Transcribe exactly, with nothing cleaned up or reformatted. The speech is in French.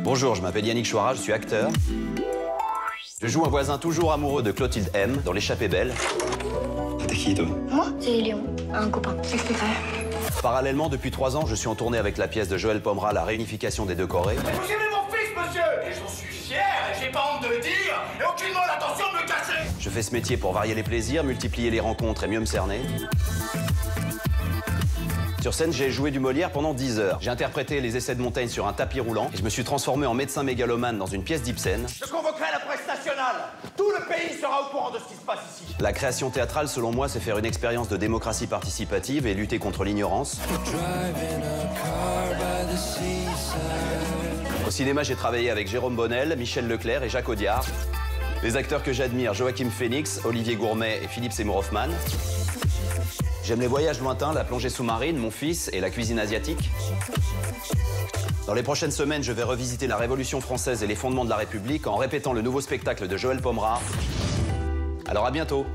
Bonjour, je m'appelle Yannick Chouara, je suis acteur. Je joue un voisin toujours amoureux de Clotilde M dans L'échappée belle. T'es qui, toi? Moi, c'est Léon, un copain. Qu'est-ce que tu fais? Parallèlement, depuis trois ans, je suis en tournée avec la pièce de Joël Pomera, La réunification des deux Corées. Vous aimez mon fils, monsieur? Et j'en suis fier, et j'ai pas honte de le dire, et aucunement l'intention de me cacher. Je fais ce métier pour varier les plaisirs, multiplier les rencontres et mieux me cerner. Sur scène, j'ai joué du Molière pendant dix heures. J'ai interprété les essais de Montaigne sur un tapis roulant et je me suis transformé en médecin mégalomane dans une pièce d'Ibsen. Je convoquerai la presse nationale. Tout le pays sera au courant de ce qui se passe ici. La création théâtrale, selon moi, c'est faire une expérience de démocratie participative et lutter contre l'ignorance. Au cinéma, j'ai travaillé avec Jérôme Bonnel, Michel Leclerc et Jacques Audiard. Les acteurs que j'admire, Joachim Phoenix, Olivier Gourmet et Philippe Seymour Hoffman. J'aime les voyages lointains, la plongée sous-marine, mon fils et la cuisine asiatique. Dans les prochaines semaines, je vais revisiter la Révolution française et les fondements de la République en répétant le nouveau spectacle de Joël Pomera. Alors à bientôt.